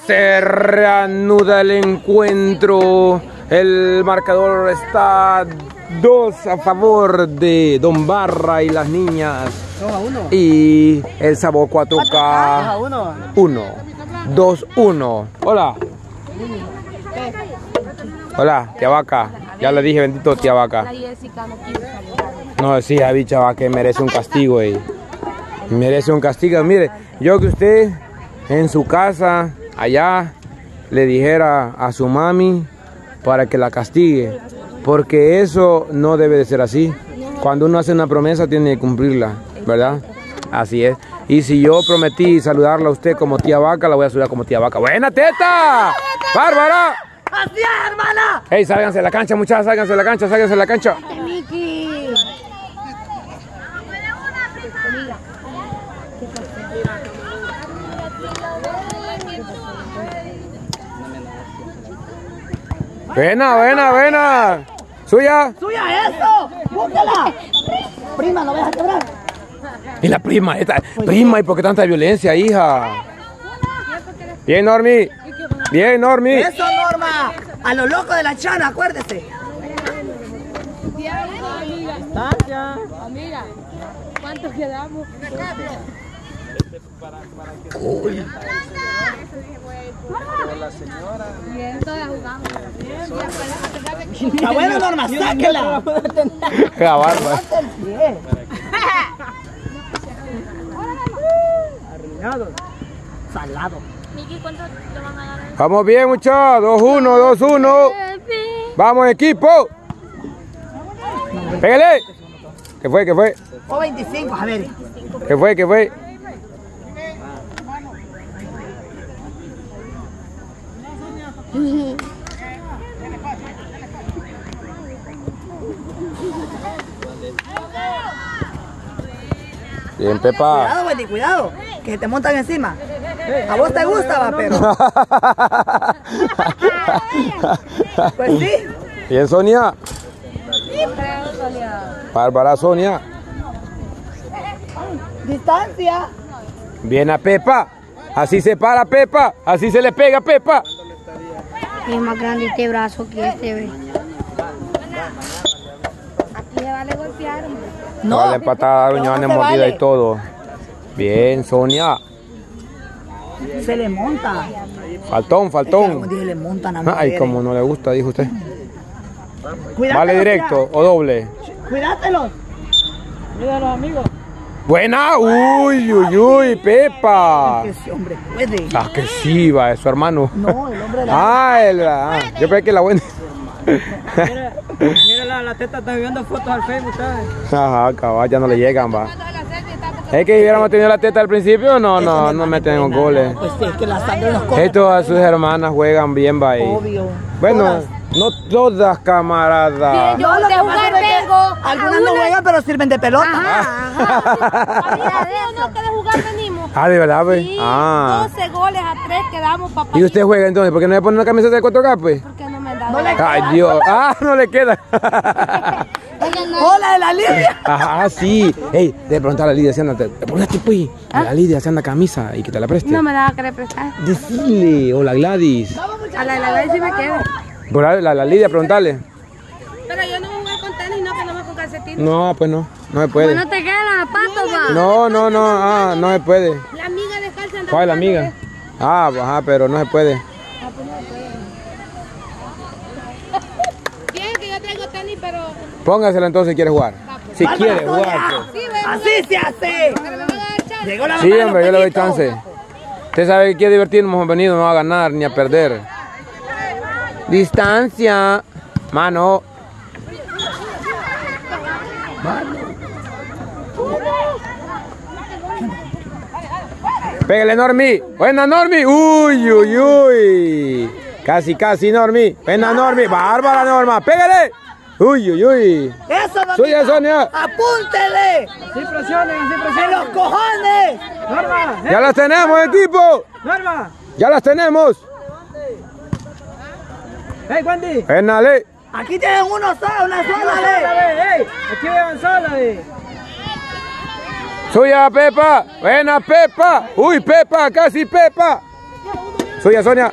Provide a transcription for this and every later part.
Se reanuda el encuentro. El marcador está 2 a favor de Don Barra y las niñas. 2-1. Y el Sabor 4K 1. 2-1. Hola. Hola, tía Vaca. Ya le dije bendito tía Vaca. No, sí, la bicha va que merece un castigo. Merece un castigo. Mire, yo que usted en su casa, allá, le dijera a su mami para que la castigue. Porque eso no debe de ser así. Cuando uno hace una promesa tiene que cumplirla, ¿verdad? Así es. Y si yo prometí saludarla a usted como tía Vaca, la voy a saludar como tía Vaca. ¡Buena teta! ¡Bárbara! ¡Así es, hermana! ¡Ey, sálganse de la cancha, muchachas! ¡Sálganse de la cancha, sálganse de la cancha! Miki. ¡Buena, buena, buena! ¡Suya! ¡Suya eso! ¡Búscala! Prima, no vayas a quebrar. Y la prima, esta prima, ¿y por qué tanta violencia, hija? Bien, Normi. Bien, Normi. Eso, Norma. A lo loco de la chana, acuérdese. Amiga, ¿cuánto quedamos? Bien, todas jugamos. Está buena, Norma, sáquela. La barba. Arruinado. Salado. Miki, ¿cuánto te van a ganar? Vamos bien, muchachos. 2-1, 2-1. Vamos, equipo. Pégale. ¿Qué fue? ¿Qué fue? O 25, a ver. ¿Qué fue? ¿Qué fue? Bien, Pepa. Cuidado, Wendy, cuidado. Que se te montan encima. A vos te gusta, va, pero. Pues sí. Bien, Sonia. Bárbara, Sonia. Distancia. Bien a Pepa. Así se para Pepa. Así se le pega a Pepa. Es más grande este brazo que este, ve. Aquí se vale golpear, hombre. No. Vale empatada, no uñas de se mordida vale. y todo. Bien, Sonia. Se le monta. Faltón, Como faltón. dije, le montan a Ay, mujeres. como no le gusta, dijo usted. Cuídatelo, Vale directo o doble. Cuídatelos. Cuídalos, amigos. Buena. Uy, uy, uy, Pepa. Que ese hombre puede. Ah, que sí, va, es su hermano. No, el hombre de la... Yo pensé que la buena. Mira la teta, está viendo fotos al Facebook, ¿sabes? Ajá, cabal, ya no le llegan, va. Es que hubiéramos tenido la teta al principio, no meten los goles. Pues sí, es que la sangre nos corre. Estos a sus hermanas juegan bien, va ahí. Obvio. Bueno, Todas. no todas, camarada. Yo lo de que jugar pasa es que vengo. Algunas no juegan, pero sirven de pelota. Ajá. No, que de jugar venimos. Ah, ¿de verdad, pues? Sí, Ah. 12 goles a 3 quedamos, papá. ¿Y usted juega entonces? ¿Por qué no le pone una camiseta de 4K, pues? ¿Por qué no me han dado? No le- Ay, Dios. Ah, no le queda. ¡Hola de la Lidia! Ajá, sí. Ey, de preguntar a la Lidia si anda. Ponete, pues. A la Lidia si anda camisa y que te la preste. No me la va a querer prestar. Decile. O la Gladys. A la de la vez sí me queda. Por la Lidia, preguntarle. Pero yo no voy a jugar con tenis, no, que no me con calcetines. No, pues no. No se puede. No te quedan los zapatos, va. No. Ah, no se puede. La amiga descalza anda. ¿Cuál es la amiga? Ah, ajá, pero no se puede. Bien, que yo traigo tenis, pero. Póngasela entonces si quiere jugar. Si Bárbara, quiere Sonia. jugar, pues. Sí, ve. ¡Así se hace! Pero me van a dar chance. Llegó la Sí, mamá de hombre, yo los le doy pellitos. chance. Usted sabe que quiere divertirnos, hemos venido, no va a ganar ni a perder. Distancia. Mano. Pégale, Normi. Buena, Normi. Uy, uy, uy. Casi, Normi. Buena, Normi. Bárbara, Norma. Pégale. Uy, uy, uy. ¡Eso, mamita! Suya, Sonia. ¡Apúntele! ¡Sí presionen, sí presionen! ¡En los cojones! ¡Norma! Ya las tenemos, equipo. ¡Norma! Ya las tenemos. ¡Hey, Wendy! Pénale. Aquí tienen uno solo, una sola de... ¡Ey! Aquí llevan sola de... Suya, Pepa. Buena, Pepa. Uy, Pepa, casi Pepa. Suya, Sonia.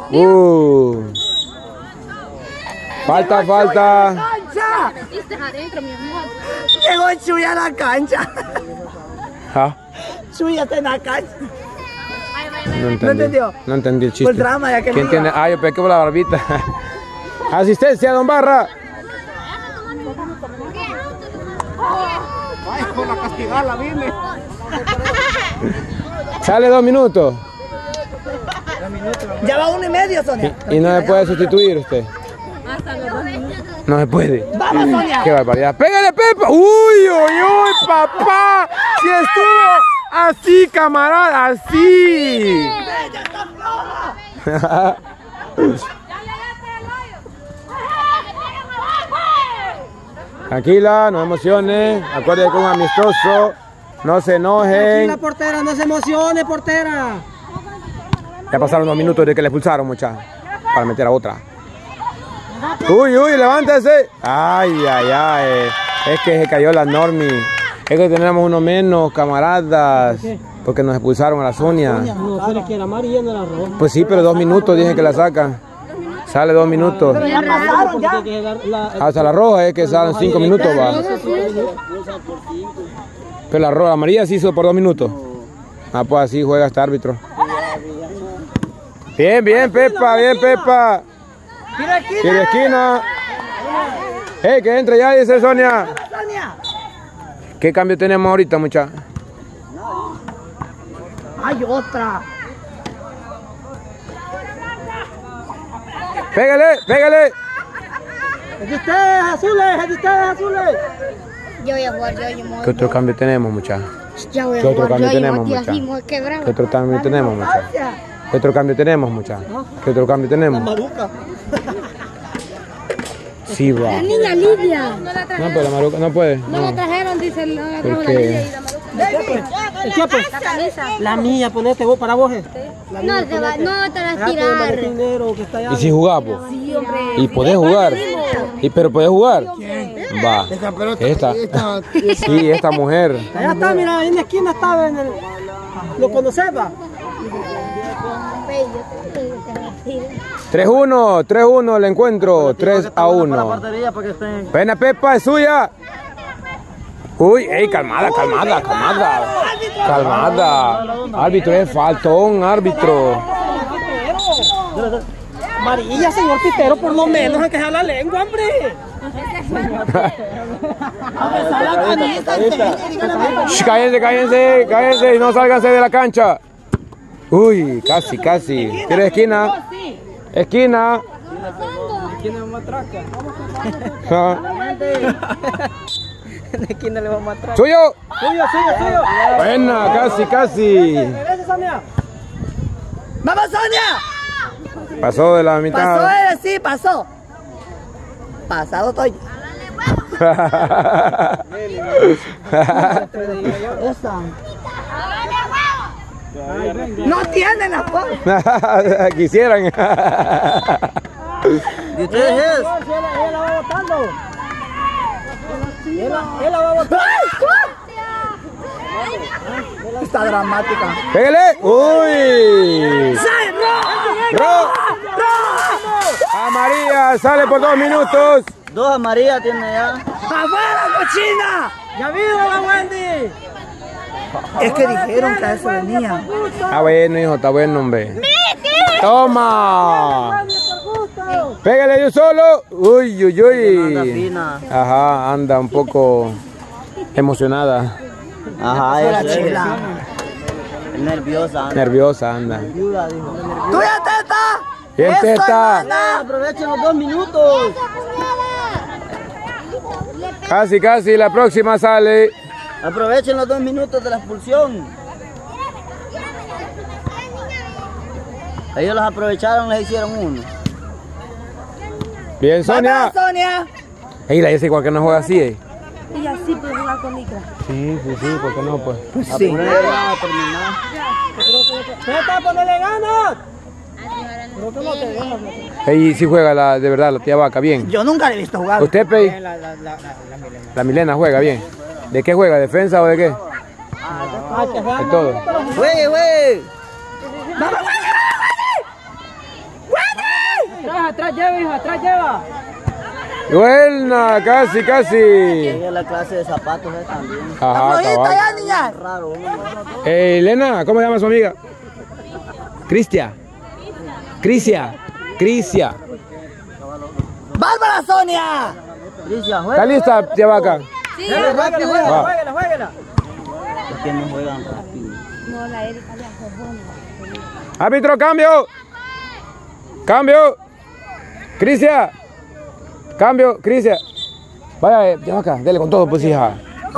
Falta. ¡Cancha! Metiste adentro, mi amor. Llegó Chuy a la cancha. ¿Ah? Chuy está en la cancha. No entendí. ¿No entendió? No entendí el chiste. Fue el drama ya que ¿Quién me tiene? iba. Ah, yo pequé por la barbita. Asistencia, don Barra. Ay, por la castigarla, dime. Sale 2 minutos. Ya va 1 y medio, Sonia. Y no se puede sustituir usted. No se puede. Vamos, Sonia. Qué barbaridad. ¡Pégale, Pepa! ¡Uy, papá! ¡Si estuvo así, camarada! ¡Así! Tranquila, no emociones. Acuérdense que es un amistoso. No se enojen. La portera, no se emocione, portera. Ya pasaron 2 minutos de que le expulsaron, muchachos. Para meter a otra. Uy, levántese. Ay. Es que se cayó la Normi. Es que tenemos uno menos, camaradas. Porque nos expulsaron a la Sonia. No, pero es que la amarilla no la roja. Pues sí, pero 2 minutos dije que la sacan. Sale 2 minutos. Pero ya pasaron, ya. Hasta la roja es que salen 5 minutos, va. Pero la amarilla sí hizo por 2 minutos. Ah, pues así juega este árbitro. Bien, Pepa. Tira esquina. Que entre ya, dice Sonia. ¿Qué cambio tenemos ahorita, muchachos? Hay otra. Pégale. Es de ustedes, azules. Yo voy a jugar, yo me voy. ¿Qué otro cambio tenemos, muchachos? Ya voy a ¿Qué otro jugar, cambio yo tenemos, aquí así, muchachos? muy quebrado. ¿Qué otro cambio tenemos, muchachos? ¿Qué otro cambio tenemos, muchachos? ¿Qué otro cambio tenemos? Maruca. Sí, va. La niña Lidia. No, pero la Maruca no puede. No la trajeron, dice, no la trajo ¿Por la qué? Lidia y la Maruca. ¿El qué, pues? La camisa. La mía, ponete vos para vos. No te vas a tirar. ¿Y si jugamos? ¿Y podés jugar? ¿Pero podés jugar? Va. Esta. Sí, esta mujer. Allá está, mira, ahí en la esquina estaba en el... ¿Lo conoces, va? 3-1 el encuentro. 3-1. Pena Pepa, es suya. Uy, calmada. Árbitro, es faltón, árbitro. Amarilla, señor Pitero, por lo menos hay que dejar la lengua, hombre. Shh, cállense, no sálganse de la cancha. Uy, casi. ¿Quieres esquina? Esquina. ¿Quién es matraca? En la esquina le vamos a matraca. ¡Suyo! Suyo. Buena, casi. Regresa, Sonia. ¡Vamos, Sonia! Pasó de la mitad. Pasó. Pasado estoy. No tienen la forma. Quisieran. ¿Y ustedes es? Él la va botando. Él la va botando. Está dramática. ¡Pégale! ¡Uy! ¡Roja! Amarilla sale por 2 minutos. 2 amarillas tiene ya. ¡Afuera, cochina! ¡Ya vino la Wendy! Es que dijeron que a eso venía. Está bueno, hijo, está bueno, hombre. ¡Toma! ¡Pégale yo solo! ¡Uy! Ajá, anda un poco emocionada. Ajá, chila. Nerviosa anda. ¡Tuya, Teta! Bien, Teta. Aprovechen los 2 minutos. Casi, la próxima sale. Aprovechen los 2 minutos de la expulsión. Ellos los aprovecharon, les hicieron 1. Bien, Sonia. Sonia. Ey, la dice igual que no juega así, Y así puede jugar con Nicra. Sí, ¿por qué no, pues? Sí. Teta, ponele ganas. Ey, sí juega de verdad la tía Vaca, bien. Yo nunca le he visto jugar. ¿Usted, Pei? La Milena juega bien. ¿De qué juega? ¿Defensa o de qué? De todo. ¡Juegue! atrás lleva, hijo, atrás lleva. Buena, casi. Es la clase de zapatos también. Ajá, cabal. Ya, niña. Raro. Elena, ¿cómo se llama su amiga? Crisia. ¡Bárbara Sonia! Crisia, juega. ¿Está lista, tía Vaca? Sí. Juégala. Es que no juegan rápido. No, la Erika ya jugó. Árbitro, cambio. Crisia. Cambio, Crisia. Vaya, tía Vaca, dele con todo, pues, hija.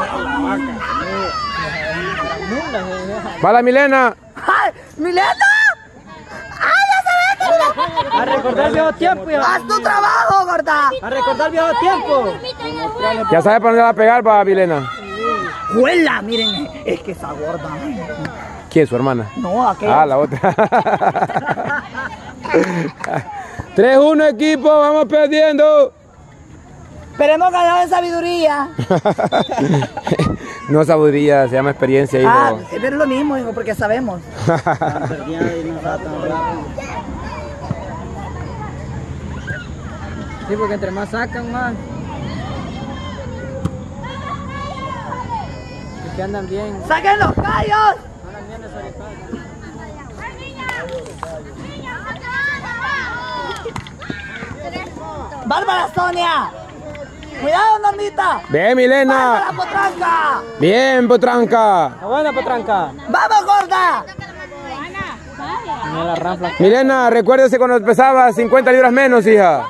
Va la Milena. ¡Ay, Milena! A recordar el viejo tiempo, ya. ¡Haz tu trabajo, gorda! A recordar el viejo tiempo. Ya sabe para dónde va a pegar, va, Milena. ¡Huela! Miren, es que esa gorda. ¿Quién? ¿Su hermana? No, aquella. Ah, la otra. 3-1 equipo, vamos perdiendo. Esperemos ganar en sabiduría. No sabiduría, se llama experiencia, hijo. Ah, pero es lo mismo, hijo, porque sabemos. Sí, porque entre más sacan, más. Que andan bien. ¡Saquen los callos! Andan bien desorientados. ¡Bárbara Sonia! ¡Cuidado, Normita! Bien, Milena. ¡Bárbara Potranca! Bien, Potranca. ¡Buena, Potranca! ¡Vamos, gorda! Milena, recuérdese cuando pesaba 50 libras menos, hija.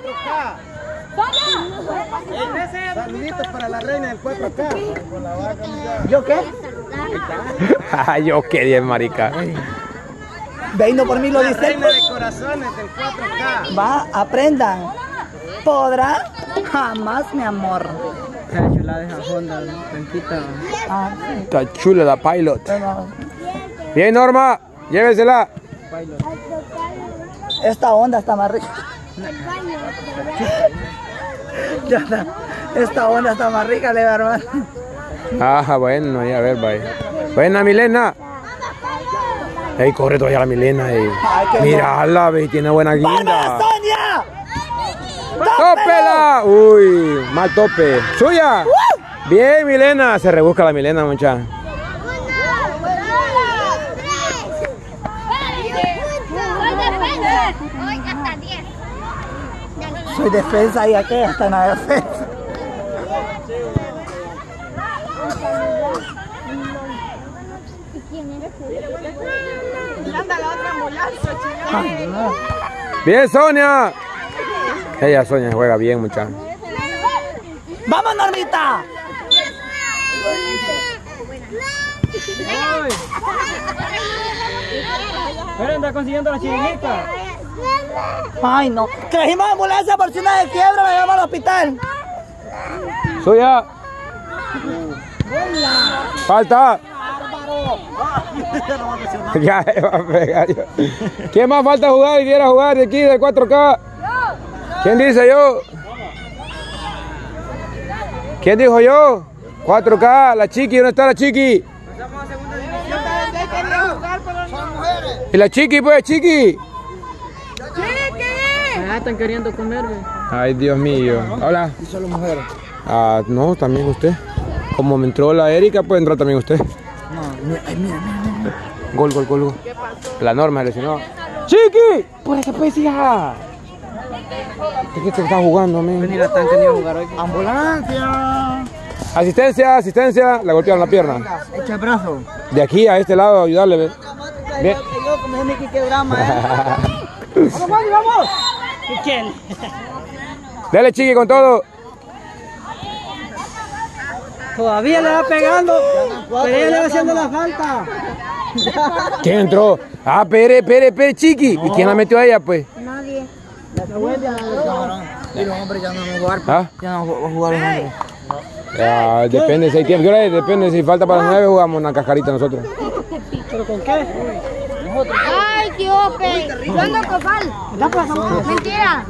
Saluditos para la reina del 4K. ¿Yo qué? Yo qué bien, marica. Veino por mí lo dice. Reina de corazones del 4K. Va, aprendan. ¿Podrá? Jamás, mi amor. Está chula de Honda, tranquita. Está chula la pilot. Bien, Norma, llévesela. Esta onda está más rica. Esta onda está más rica, le hermano. Ah, bueno, ya a ver, bye. Buena, Milena. Ey, corre todavía la Milena. Mírala, ve, tiene buena guinda. ¡Bárbara Sonia! ¡Tópela! Uy, mal tope. ¡Suya! Bien, Milena. Se rebusca la Milena, muchacha. Soy defensa y aquí hasta en la defensa. Bien, Sonia. Ella, Sonia, juega bien, muchacha. ¡Vamos, Normita! Pero anda consiguiendo la chirinita. Ay, no. Trajimos ambulancia por si una de quiebra, me llevamos al hospital. Suya. Falta. Ya va a pegar yo. ¿Quién más falta jugar y quiera jugar de aquí del 4K? ¿Quién dice yo? ¿Quién dijo yo? 4K, la Chiqui, ¿dónde está la Chiqui? ¿Y la Chiqui, pues, Chiqui? Ah, están queriendo comerme. Ay, Dios mío. Hola. ¿Y solo mujeres? Ah, no, también usted. Como me entró la Erika, puede entrar también usted. No, ay, mira. Gol. La Norma se lesionó. ¡Chiqui! ¡Por qué pues, hija! ¿De qué te estás jugando, men? Venir a tan querido jugar hoy. ¡Ambulancia! Asistencia. La golpearon la pierna. Echa el brazo. De aquí a este lado, ayudarle, ve. Bien. Yo, como es mi drama, ¡Vamos, Juan, vamos! ¿Quién? Dale, Chiqui, con todo. Todavía le va pegando, pero ella le va haciendo la falta. ¿Quién entró? Ah, Pere, Chiqui. ¿Y quién la metió a ella, pues? Nadie. Y los hombres ya no van a jugar. ¿Ah? Ya no van a jugar los hombres. Ya, depende si hay tiempo. Depende si falta para las 9, jugamos una cascarita nosotros. ¿Pero con qué? Ay, qué ope. ¿Cuándo cofal? Mentira.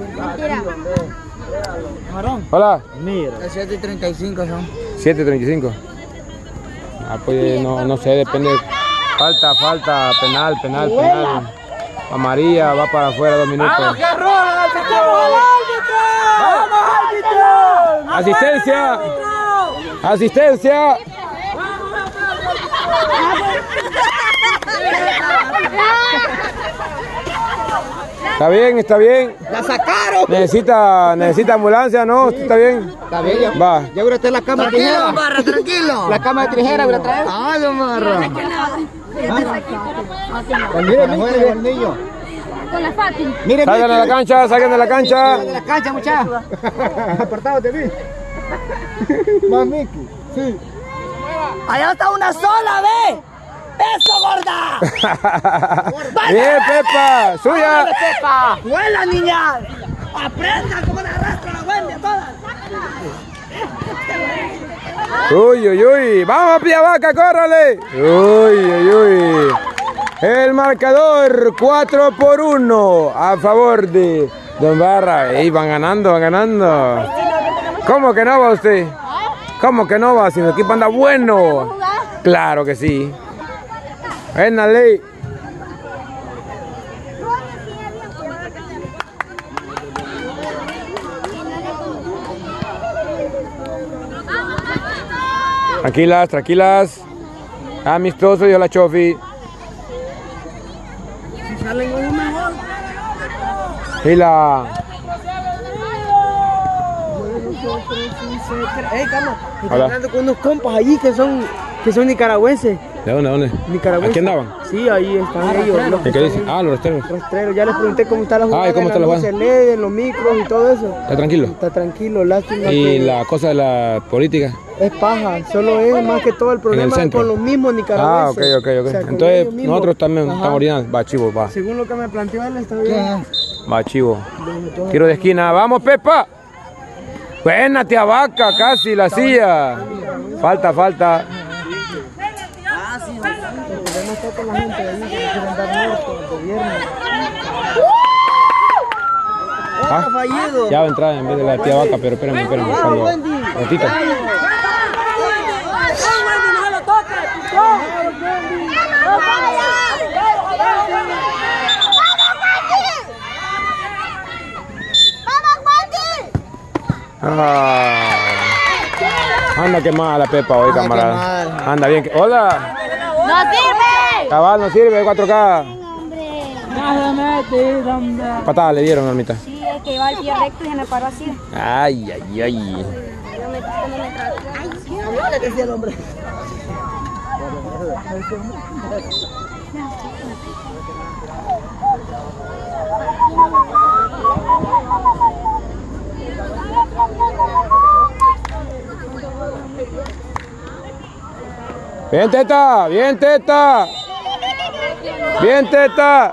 Hola. Mira. 7:35 son. 7:35. Ah, pues no sé, depende. Falta, penal. Amarilla, va para afuera 2 minutos. ¡Vamos, que rola! ¡Vamos, árbitro! Asistencia. Asistencia. Está bien, está bien. ¡La sacaron! Necesita ambulancia, ¿no? ¿Está bien? Está bien, ya. Va. Ya voy a traer la cama de tijera. Tranquilo, Barra, tranquilo. La cama de tijera voy a traer. ¡Ay, don Barra! Mire, mire, el niño. Con la Fátima. Mire, Salgan de la cancha, salgan de la cancha. Salgan de la cancha, muchachos. Apartados de mí. Más Miki. Sí. Allá está una sola, ve. ¡Eso, gorda! Bien, Pepa, suya. ¡Dale, Pepa! ¡Vuela, niña! ¡Aprenda cómo le arrastra la Wendy a todas! Uy, uy, uy. Vamos, Tiavaca, córrale. Uy, uy, uy. El marcador 4-1 a favor de Don Barra. Ey, van ganando, van ganando. ¿Cómo que no va usted? ¿Cómo que no va? Si el equipo anda bueno. Claro que sí. En la ley. Tranquilas, tranquilas. Amistoso, yo la chofi. Y la... Ey, Cama, estoy hablando con unos compas allí que son nicaragüenses. ¿De dónde? ¿De dónde? Nicaragüenses. ¿Aquí andaban? Sí, ahí están ellos. ¿Y qué dicen? Ah, los rastreros. Rastreros, ya les pregunté cómo está la jugada. Ah, ¿y cómo está la jugada? Se leen, los micros y todo eso. ¿Está tranquilo? Está tranquilo, lástima. ¿Y que la cosa de la política? es paja, solo es más que todo el problema con los mismos nicaragüenses. Ah, ok. O sea, Entonces nosotros también estamos orinando. Va, chivo, va. Según lo que me planteó él, está bien. Va, chivo. Tiro de esquina. ¡Vamos, Pepa! Buena, Tiavaca, casi la silla. Falta. El problema está con la gente de ahí que quieren dar muerto al gobierno. Ah, fallido. ya va a entrar en vez de la Tiavaca, pero espérenme. Cuando... Ratito. Anda quemada la Pepa hoy, camarada. Anda bien. ¡Hola! ¡No sirve! Cabal, no sirve, 4K. Nada mete, hombre. Patada le dieron, Normita. Sí, es que iba al pie recto y se me paró así. Ay. No le decía el hombre. Bien, Teta, bien, Teta. Bien, Teta.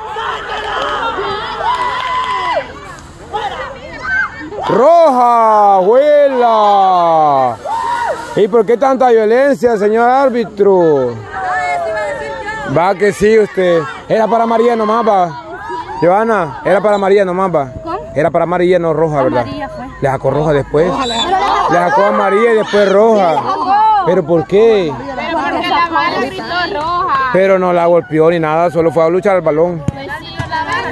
Roja, abuela. ¿Y por qué tanta violencia, señor árbitro? Va que sí, usted. Era para María nomás, va. Johanna, era para María nomás, va. ¿Cómo? Era para María, no roja, ¿verdad? María fue. Le sacó roja después. Le sacó a María y después roja. ¿Pero por qué? Pero porque la mala gritó roja. Pero no la golpeó ni nada, solo fue a luchar al balón. Pues sí, no la agarra.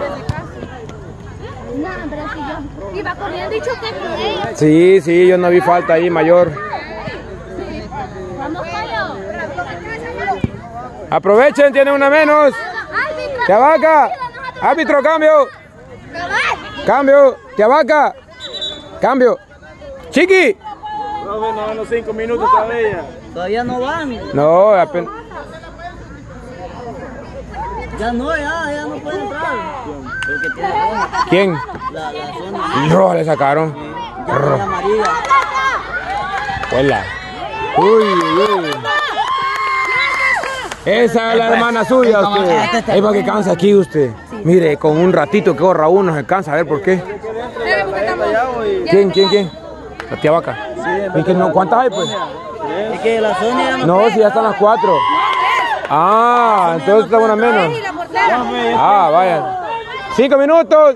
No, pero si yo iba corriendo y choqué con ella. Sí, yo no vi falta ahí, mayor. Vamos, Cayo. Aprovechen, tiene una menos. Tiavaca. Árbitro, cambio. Cambio. Tiavaca. Cambio. Chiqui. No, van los 5 minutos todavía. Todavía no van. No, apenas. Ya no pueden entrar. Porque tiene roja. ¿Quién? La zona. Roja le sacaron. Ya tiene amarilla. Hola. Uy. Esa es la hermana suya, usted. Es para que cansa aquí usted. Mire, con un ratito que corra uno se cansa, a ver por qué. ¿Quién? La Tiavaca. ¿Y que no? ¿Cuántas hay, pues? Es que la zona ya no. No, si ya están las 4. Ah, entonces está una menos. Ah, vaya. 5 minutos.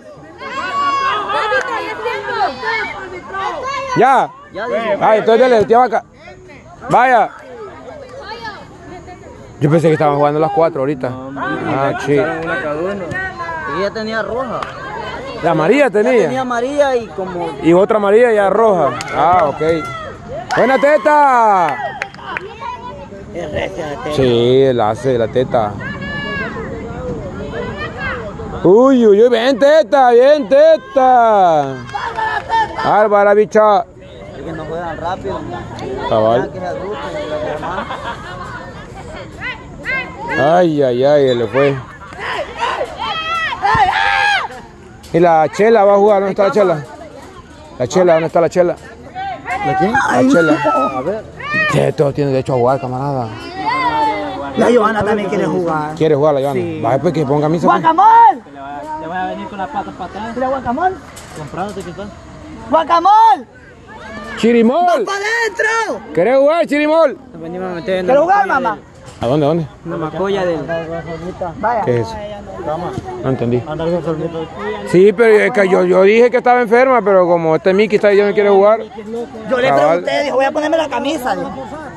Ya. Ah, entonces dale, Tiavaca. Vaya. Yo pensé que estaban jugando las 4 ahorita. Ah, sí. Y ella tenía roja. ¿La amarilla tenía? Tenía amarilla y como... Y otra amarilla ya roja. Ah, ok. ¡Buena teta! Es recia de teta. Sí, la hace la teta. Uy, uy, uy, bien teta, bien teta. Bárbara, bicha. Es que no juegan rápido. Cabal. Que se agrupen, los hermanos. Ay, ay, ay, él le fue. ¿Y la Chela va a jugar? ¿Dónde está la Chela? La Chela, ¿dónde está la Chela? ¿La quién? La Chela. A ver. Sí, todos tienen derecho a jugar, camarada. La Johanna también quiere jugar. ¿Quiere jugar la Johanna? Sí. Vaya pues que ponga camisa. Pues. ¡Guacamole! Le voy a venir con las patas para atrás. ¿Mira guacamole? Comprándote qué tal. ¡Guacamole! ¡Chirimol! ¡Para adentro! ¿Querés jugar, Chirimol? Nos venimos a meter en ¿Quieres jugar, mamá? ¿A dónde, dónde? una macolla del... Vaya. ¿Qué es eso? No entendí. Sí, pero es que yo dije que estaba enferma, pero como este Mickey está ahí y no quiere jugar. Yo le cabal. pregunté, dijo, voy a ponerme la camisa. Dijo.